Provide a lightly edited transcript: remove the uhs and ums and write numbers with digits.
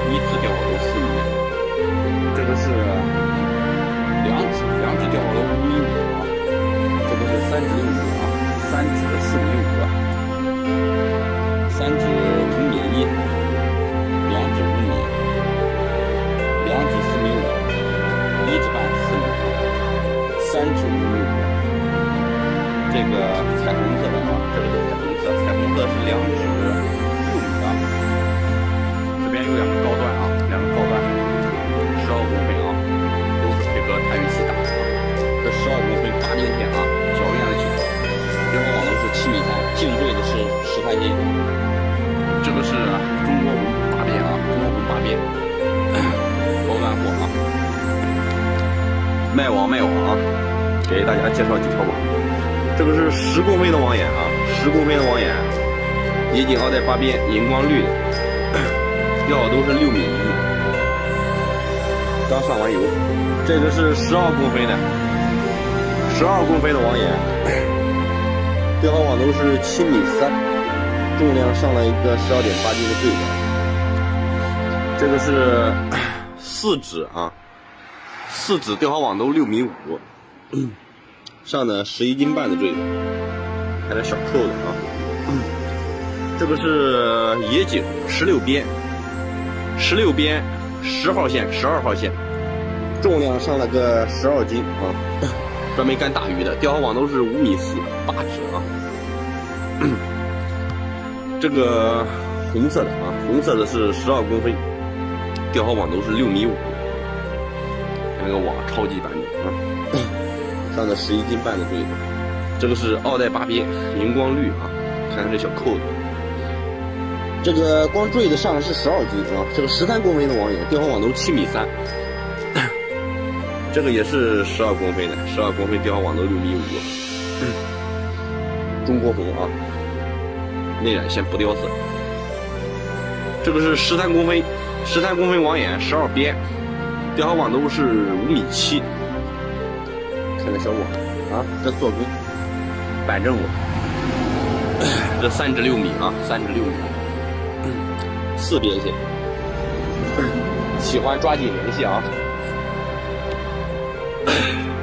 一只吊好楼4米，这个是两只吊好楼5.5米啊，这个是3只6米啊，3只4.5米，3只5.1米，2只5米，2只4.5米，1只半4米，3只5.5米。这个彩虹色的啊，这个是彩虹色，彩虹色是2只6米啊。这边有2个高段啊，2个高段，12公分啊，都是配合弹雨器打的啊。这12公分8边线啊，小面的去头，吊好网都是7.3米，颈坠的是10块钱。这个是中国红8边啊，中国红8边，高端货啊。卖网啊，给大家介绍几条网。这个是10公分的网眼啊，10公分的网眼，野景奥黛8边，荧光绿的，吊好都是6.1米，刚上完油。这个是12公分的，12公分的网眼，吊好网都是7.3米，重量上了一个12.8斤的坠子。这个是4指啊，4指吊好网都6.5米。上的11斤半的坠子，还有小扣子啊。这个是野景16边，16边10号线、12号线，重量上了个12斤啊，专门干大鱼的，吊好网都是5.4米，8指啊。这个红色的啊，红色的是12公分，吊好网都是6.5米，那个网超级板正啊。上的11斤半的坠子，这个是奥黛8边，荧光绿啊，看看这小扣子。这个光坠子上的是12斤啊，这个13公分的网眼，吊好网都7.3米。这个也是12公分的，12公分吊好网都6.5米。中国红啊，内染线不掉色。这个是13公分，13公分网眼，12边，吊好网都是5.7米。看这小网啊，这做工板正网，这3只6米啊，3只6米，4边线，喜欢抓紧联系啊。